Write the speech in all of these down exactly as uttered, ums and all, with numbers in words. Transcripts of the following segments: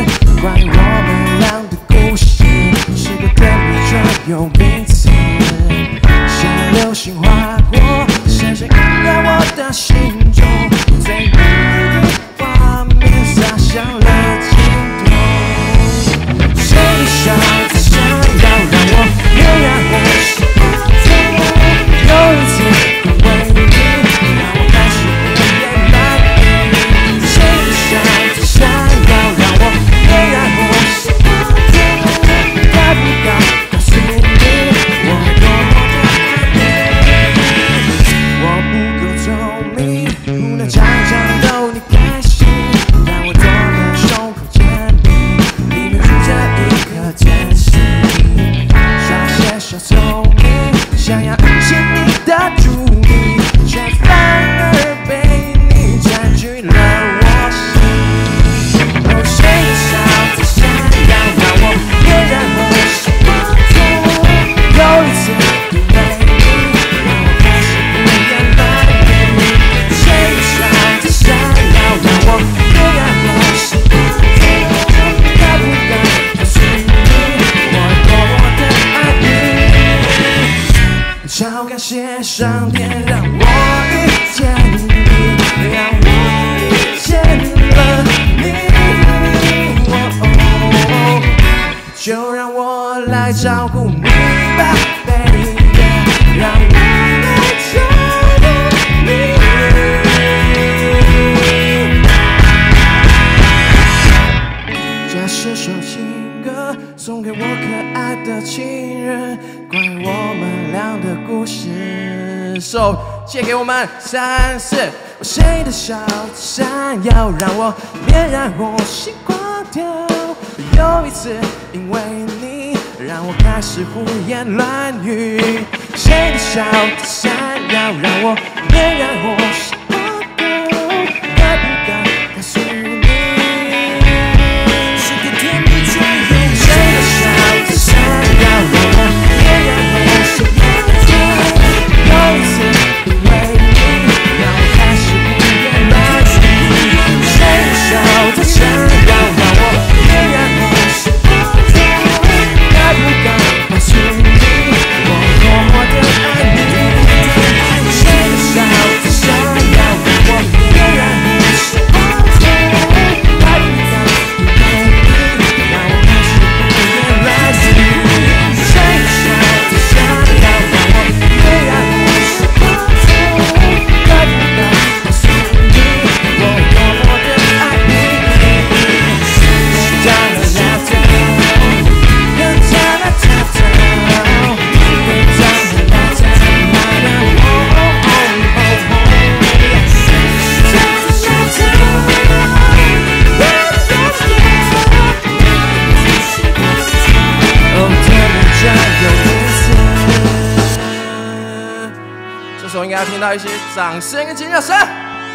关于我们俩的故事，是个甜蜜却有名词，像流星划过，深深印在我的心中，最美的画面洒向了尽头。谁的笑只想要让我点燃我心头，有一次因为你让我开始胡言乱语，谁的笑只想要让我点燃我心头，该不该告诉你我多么的爱你？我不够聪明，不能常常逗你开心，但我躲在胸口前面，里面住着一颗真心，少些小聪明，想要引起你的注意，却反而被你占据了我心。哦，谁的笑只想要让我点燃我心头，有一次因为你让我开始胡言乱语，谁的笑只想要让我点燃我心头，该不该告诉你我多么的爱你？超感谢上天让我遇见你，让我遇见了你，哦，就让我来照顾你吧 ，baby， 让我来照顾你。这是首情歌，送给我可爱的情人，关于我们俩的故事。手借给我们三四，谁的笑只想要让我点燃我心狂跳？有一次因为你让我开始胡言乱语，谁的笑只想要让我点燃我心狂跳？该不该告诉你？是个甜蜜却有谁的笑只想要让我点燃我心狂跳？有一次因为你让我开始胡言乱语，谁的笑只想要让我点燃我心狂跳？该不该告诉你我多么的爱你？谁的笑只想要让我点燃我心狂跳？该不该因为你让我开始胡言乱语，谁的笑只想要让我点燃我心狂跳？该不该告诉你我多么的爱你？哒啦啦哒，哒啦啦哒哒，哒啦啦哒哦，甜蜜真有意思。这时候应该要听到一些掌声跟尖叫声。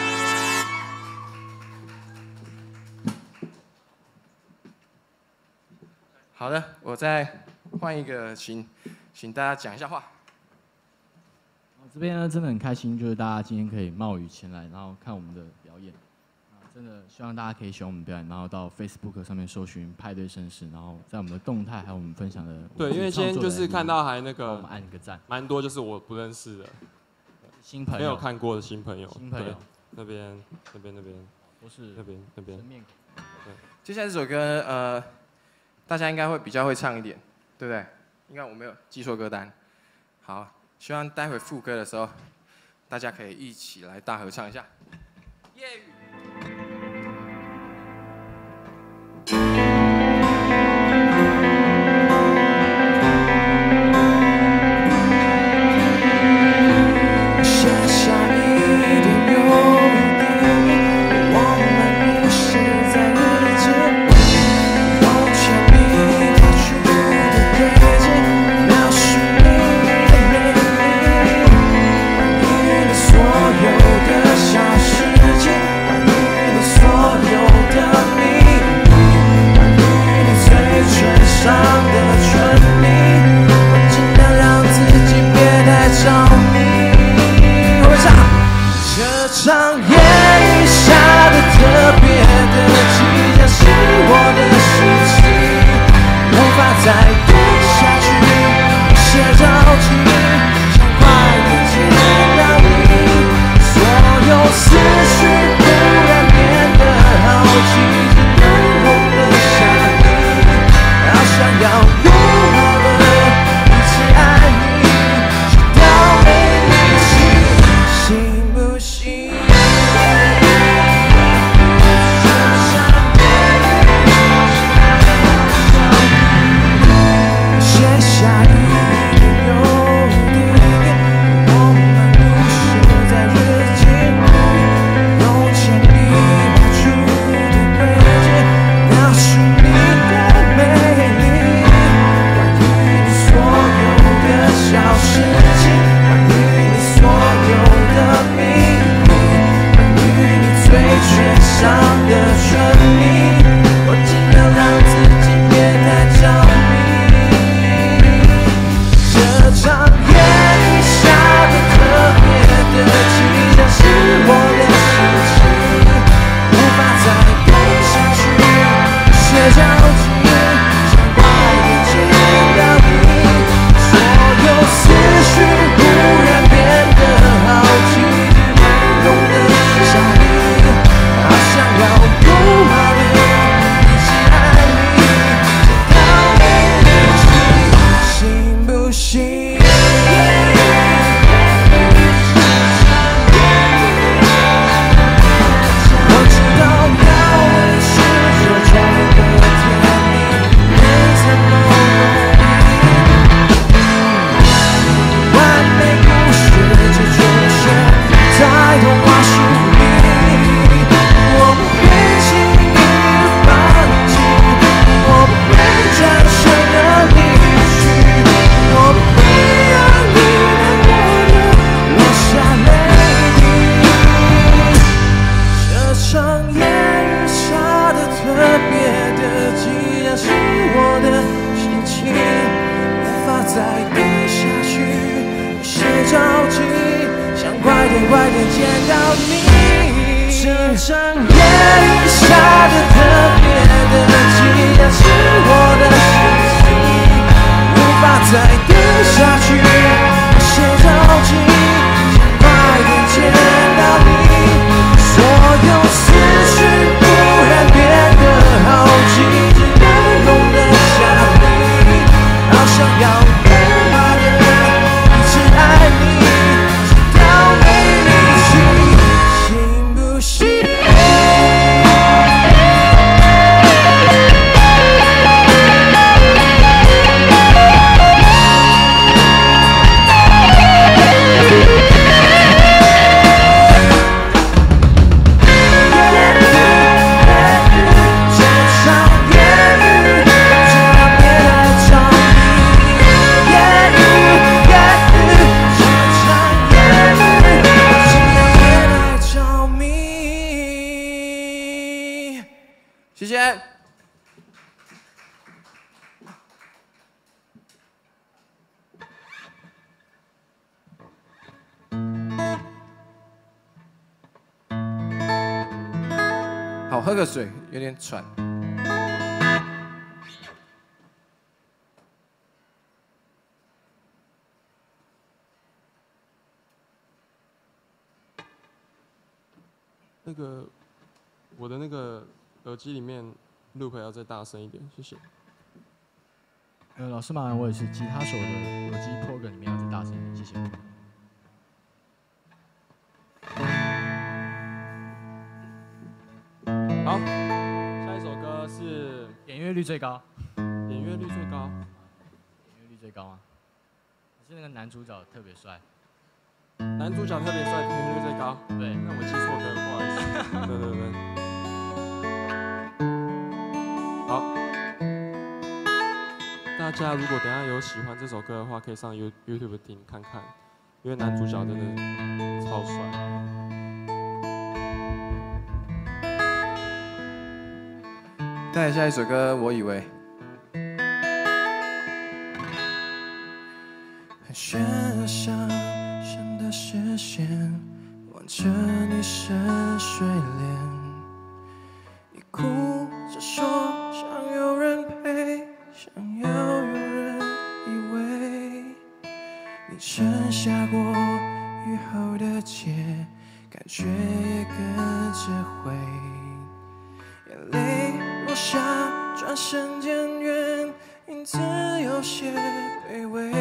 好的，我再换一个，请请大家讲一下话。 这边呢真的很开心，就是大家今天可以冒雨前来，然后看我们的表演。真的希望大家可以喜欢我们表演，然后到 Facebook 上面搜寻派对绅士，然后在我们的动态还有我们分享的。 对，因为今天就是看到还那个， 我们按个赞， 蛮多就是我不认识的新朋友， 没有看过的新朋友。 新朋友， 那边那边那边都是那边那边。 对，接下来这首歌呃，大家应该会比较会唱一点，对不对？应该我没有记错歌单。好，希望待会副歌的时候，大家可以一起来大合唱一下。夜雨。所有的小事情。 着急，想快点见到你。所有思绪忽然变得好奇，只能用得下你，好想要不好的一直爱你，直到没力气，行不行？我知道要的是这种的甜蜜，没这么容易。完美故事就出现在童话书里，我不会轻易的放弃，我不会转身而离去，我不会让你难过的落下泪滴。这场烟雨下的特别的急，然是我的心情无法再等下去，有些着急，想快点快点见到你。这场烟雨下的特别的急，然是我的心情无法再等下去，有些着急，想快点见到你。所有思绪忽然变得好奇，只能容得下你，好想要不怕的一直爱你，直到没力气，行不行？谢谢。好，喝个水，有点喘。 那个我的那个耳机里面 loop 要再大声一点，谢谢。 呃，老师麻烦我也是吉他手的耳机 program 里面要再大声一点，谢谢。 好，下一首歌是点阅率最高， 点阅率最高， 点阅率最高吗？还是那个男主角特别帅？ 男主角特别帅，点阅率最高。 对， 那我记错歌了，不好意思。对对对。好，大家如果等一下有喜欢这首歌的话，可以上 You YouTube 听看看，因为男主角真的超帅。 带来下一首歌，我以为。盘旋而上，想的视线望着你深睡脸，你哭着说想有人陪，想要有人依偎。你沉下过雨后的街，感觉也跟着回，眼泪落下，转身渐远，影子有些卑微。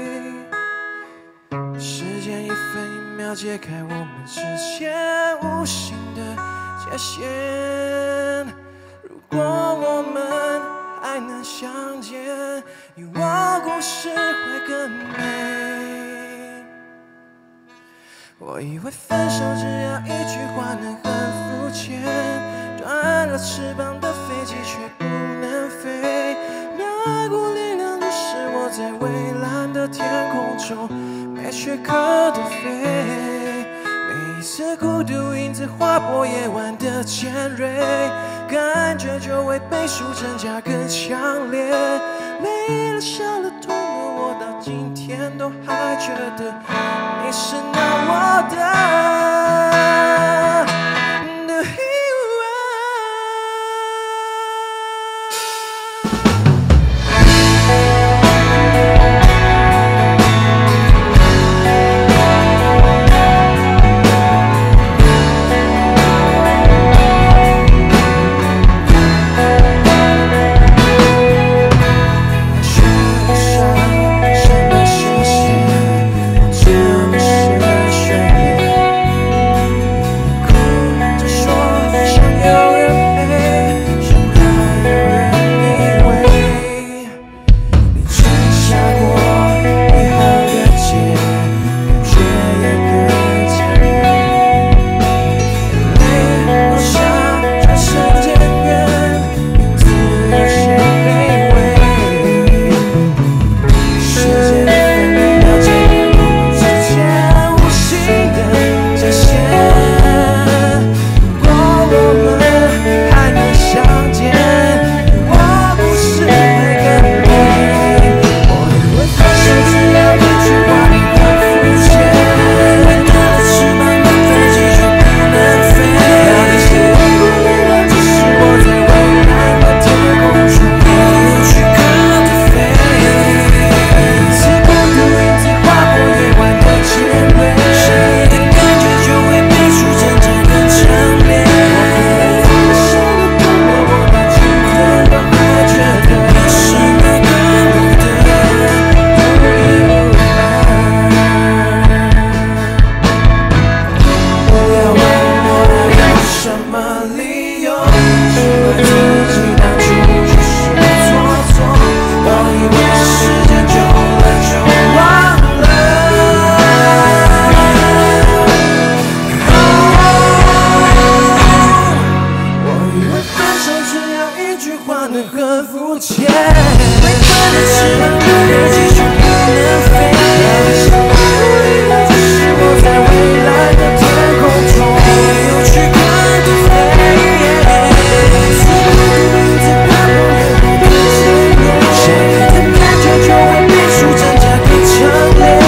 时间一分一秒解开我们之间无形的界限。如果我们还能相见，你我故事会更美。我以为分手只要一句话能很肤浅，断了翅膀的飞机却不能飞。那股力量驱使我在蔚蓝的天空中没缺口的飞。每一次孤独影子划破夜晚的尖锐，感觉就会倍数增加更强烈。累了笑了痛了，我到今天都还觉得你是那我的。 得很肤浅。没关的翅膀不能继续不能飞，只是我在未来的天空中没有去看的飞。似乎名字它不能被承认，相爱的感觉就会比数增加更强烈。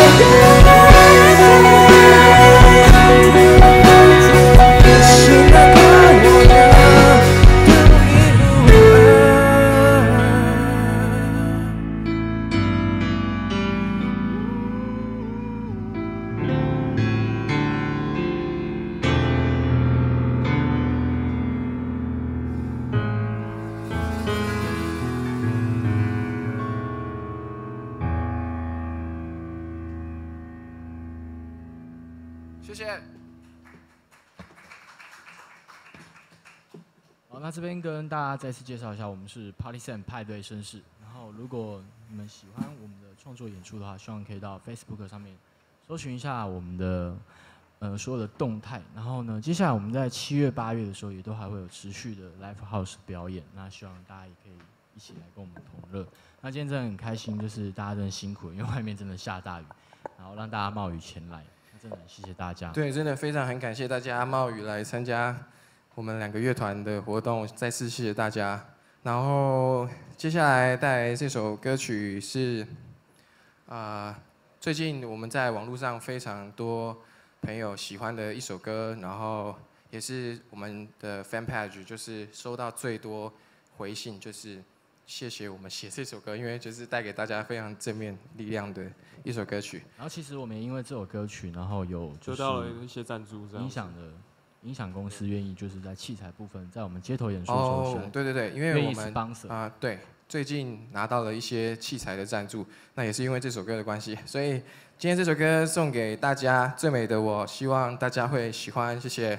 是那个我的独一无二。谢谢。 好，那这边跟大家再次介绍一下，我们是 Party Sam 派对绅士。然后，如果你们喜欢我们的创作演出的话，希望可以到 Facebook 上面搜寻一下我们的呃所有的动态。然后呢，接下来我们在七月、八月的时候，也都还会有持续的 Live House 表演。那希望大家也可以一起来跟我们同乐。那今天真的很开心，就是大家真的辛苦了，因为外面真的下大雨，然后让大家冒雨前来。真的很谢谢大家。 对，真的非常很感谢大家冒雨来参加我们两个乐团的活动，再次谢谢大家。然后接下来带来这首歌曲是，啊、呃，最近我们在网络上非常多朋友喜欢的一首歌，然后也是我们的 fan page 就是收到最多回信，就是谢谢我们写这首歌，因为就是带给大家非常正面力量的一首歌曲。 然后其实我们也因为这首歌曲，然后有得到了一些赞助， 影响的影响公司愿意就是在器材部分，在我们街头演出的时候， 哦，对对对，因为我们啊、 呃、对，最近拿到了一些器材的赞助，那也是因为这首歌的关系，所以今天这首歌送给大家，《最美的我》，希望大家会喜欢，谢谢。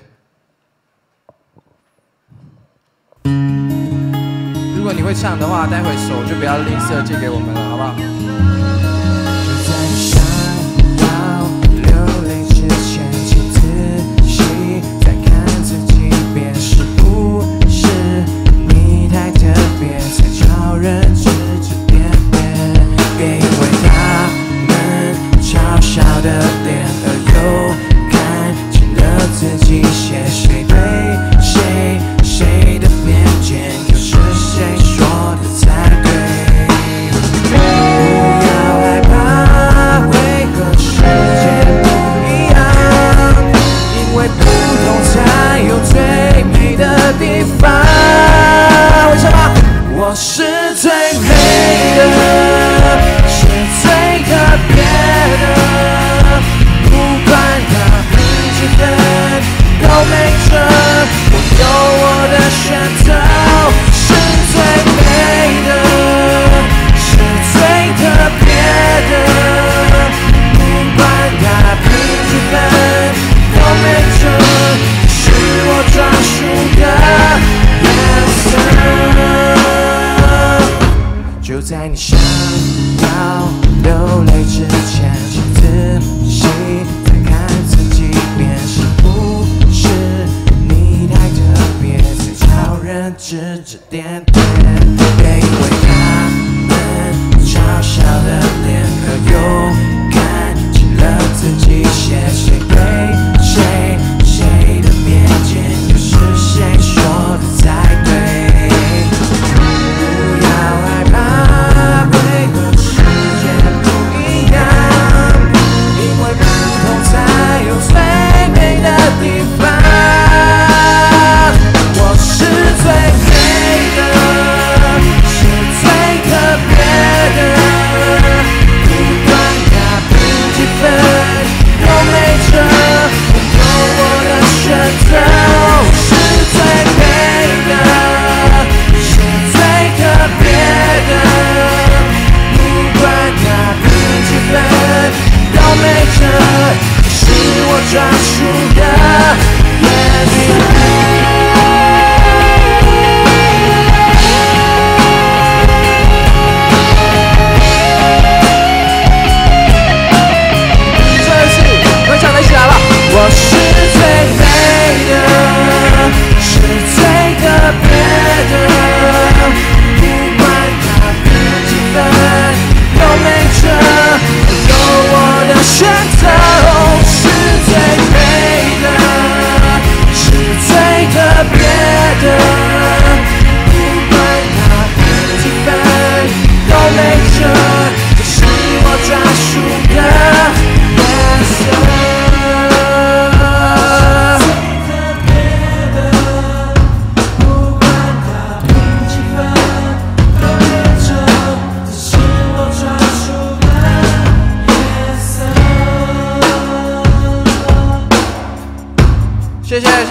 如果你会唱的话，待会手就不要吝啬借给我们了，好不好？ 就在你想要流泪之前，请仔细再看自己，便是不是你太特别，才叫人指指点点。别因为他们嘲笑的脸而又看清了自己，写谁对谁，谁的偏见，又是谁说的才对？不要害怕，为何世界不一样？因为不同才有最美的地方。为什么？我是最美的，是最特别的，不管它平几分都没辙，我有我的选择。是最美的，是最特别的，不管它平几分都没辙，是我专属的颜色。就在你想要流泪之前，请仔细再看自己，便是不是你太特别，才叫人指指点点。别因为他们嘲笑的脸而又看清了自己，写谁对谁，谁的偏见，又是谁说的才对？不要害怕，为何世界不一样？因为不同才有最美的地方。我是最美的，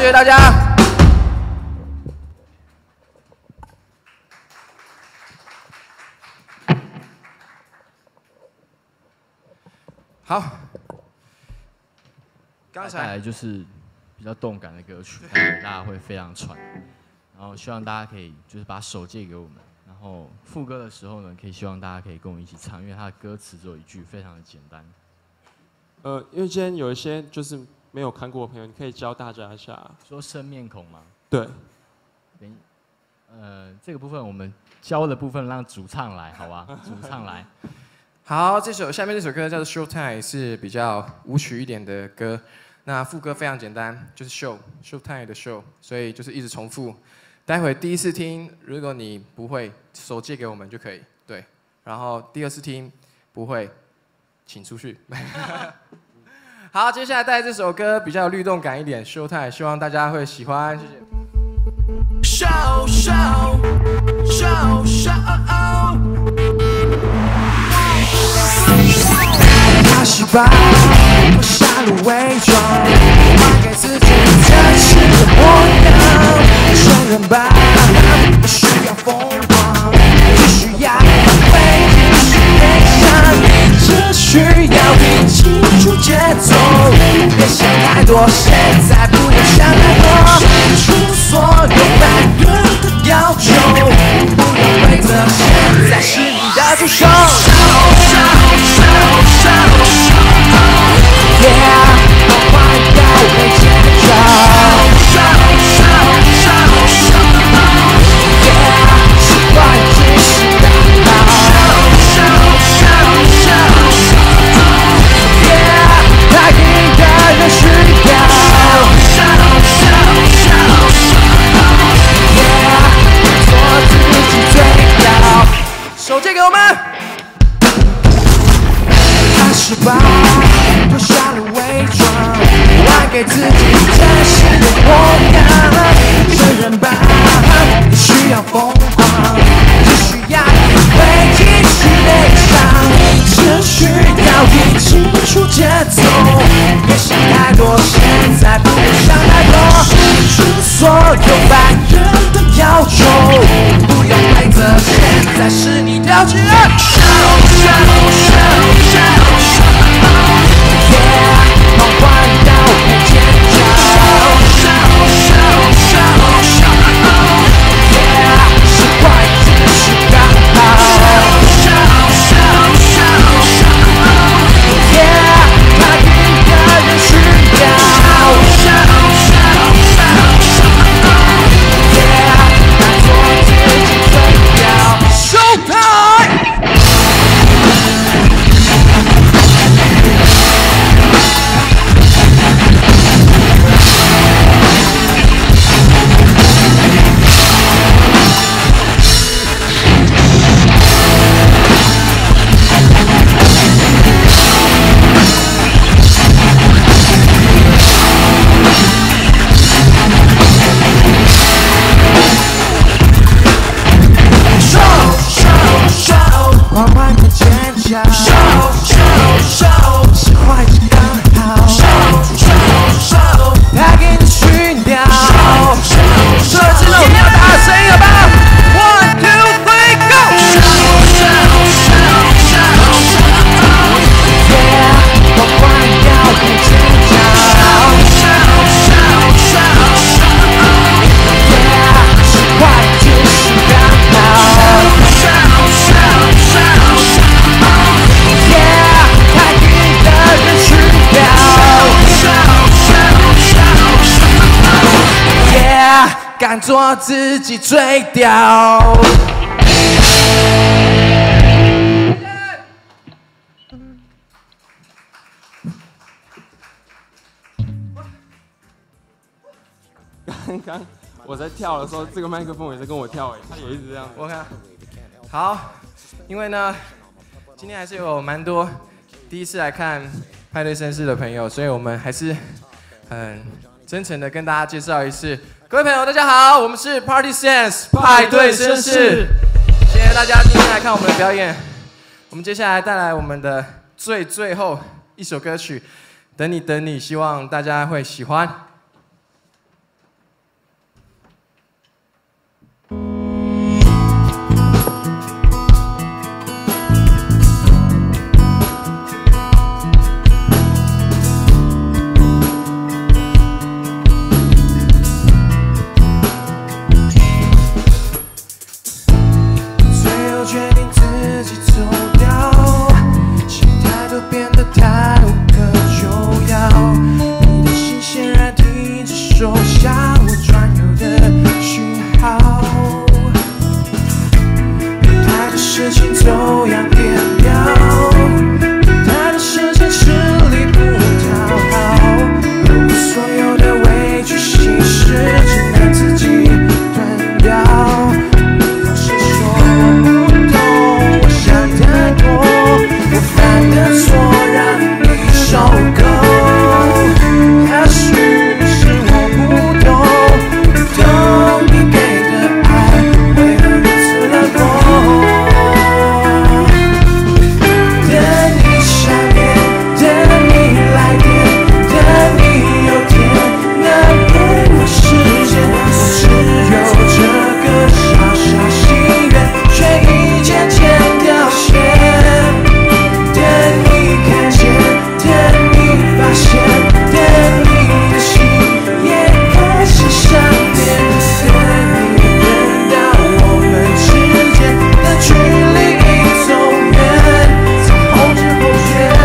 谢大家。好，刚才再来就是比较动感的歌曲，大家会非常喘，然后希望大家可以就是把手借给我们，然后副歌的时候呢，可以希望大家可以跟我们一起唱，因为它的歌词只有一句，非常的简单。 呃，因为今天有一些就是没有看过的朋友，你可以教大家一下。 说生面孔吗？ 对。 等，呃，这个部分我们教的部分让主唱来，好吧？主唱来。 好，这首下面这首歌叫做《Showtime》，是比较舞曲一点的歌。那副歌非常简单，就是 show Showtime 的 show， 所以就是一直重复。待会第一次听，如果你不会，手借给我们就可以。对，然后第二次听不会，请出去。好，接下来带这首歌比较有律动感一点，《Showtime》，希望大家会喜欢，谢谢。 Show show show show。他是把我下路伪装，还给自己真实的模样。承认吧，不需要疯狂，只需要会继续悲伤，只需要听清楚节奏。别想太多，现在不要想太多，付出所有凡人的要求，不用规则，现在是你的主手。Yeah， 我快要被解救。Yeah， 习惯只是刚好。Yeah， 太硬的人需要。Yeah， 做自己最好。手借给我们。他是把脱下了伪装，还给自己真实的模样。承认吧，不需要疯狂，只需要你会继续悲伤，只需要听清楚节奏。别想太多，现在不要想太多，付出所有凡人的要求，不用规则，现在是你的自由。Yeah， 梦幻到被尖叫。Yeah， 习惯只是刚好。Yeah， 太硬的人需要。Yeah， 当作自己最要。Showtime。缓缓的尖叫 ，show show show， 是坏是刚好 ，show show show， 他给你熏掉 ，show show show， 这次我们要大声一点吧 ，one two three go，show show show show， yeah， 缓缓要被尖叫 ，show show show， yeah， 是坏就是刚好。敢做自己最屌。 刚刚我在跳的时候，这个麦克风也在跟我跳，哎，他也一直这样。 我看，好，因为呢，今天还是有蛮多第一次来看派对绅士的朋友，所以我们还是很真诚的跟大家介绍一次。各位朋友，大家好，我们是 Party Sense 派对绅士，谢谢大家今天来看我们的表演。我们接下来带来我们的最最后一首歌曲《等你等你》，希望大家会喜欢。 后决定自己走掉，想太多变得太无可救药。你的心显然停止收下我专有的讯号，太多事情走样变掉，太多事情吃力不讨好，我所有的委屈心事只能自己吞掉。你总是说我不懂，我想太多，我犯的错让你受够。也许是我不懂，不懂你给的爱为何如此冷漠。等你想念，等你来电，等你有天能给我时间，我只有这个小小心愿，却已渐渐凋谢。等你看见，等你发现，等你的心也开始想念，等你等到我们之间的距离已走远，才后知后觉。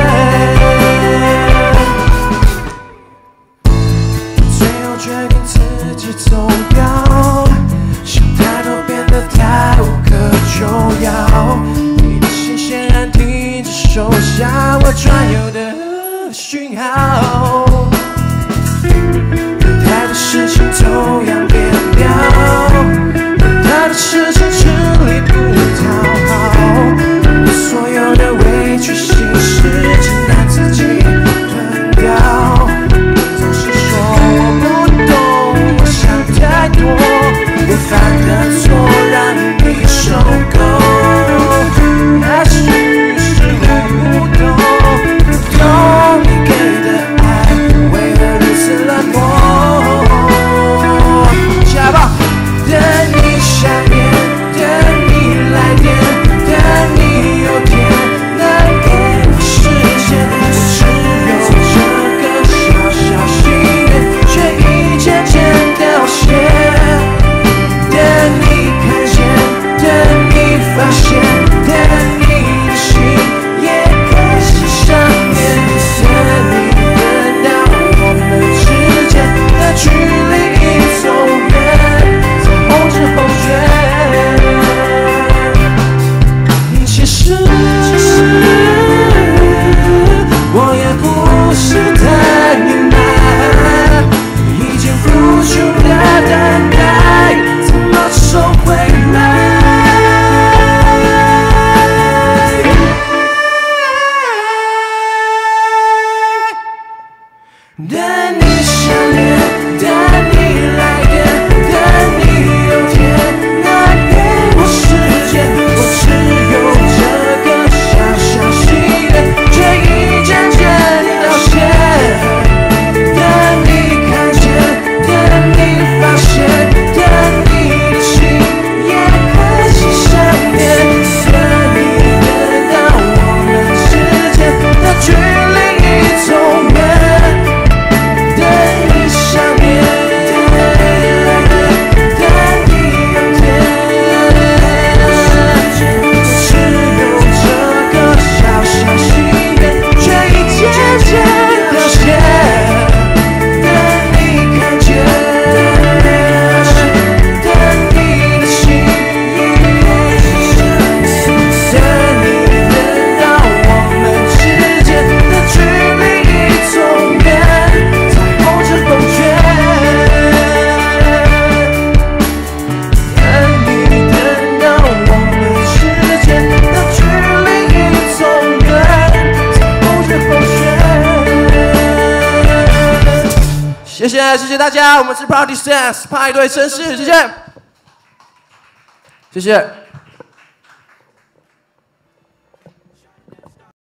最后决定自己走掉，想太多变得太无可救药。你的心显然停止收下我专有的讯号，太多事情走样变掉，太多事情吃力不讨好，我所有的委屈心事只能自己吞掉。你总是说我不懂，我想太多，我犯的错让你受够。也许是我不懂，不懂你给的爱为何如此冷漠。下来吧。等你想念，等你来电，等你有天能给我时间，我只有这个小小心愿，却已渐渐凋谢。等你看见，等你发现，等你的心也开始想念，等你等到我们之间的距离已走远，才后知后觉。其实我也不是太明白，已经付出的等待怎么收回来。等你想念，等你来电，等你有天能给我时间，我只有这个小小心愿，却已渐渐凋谢。等你看见，等你发现，等你的心也开始想念，等你等到我们之间的距离已走远。等你想念，等你有天，只有这个小小心愿，却已渐渐凋谢。等你看见，等你的心也等你等到我们之间的距离已走远，才后知后觉。等你等到我们之间的距离已走远，才后知后觉。谢谢，谢谢大家，我们是 Party Sense 派对绅士，谢谢，谢谢。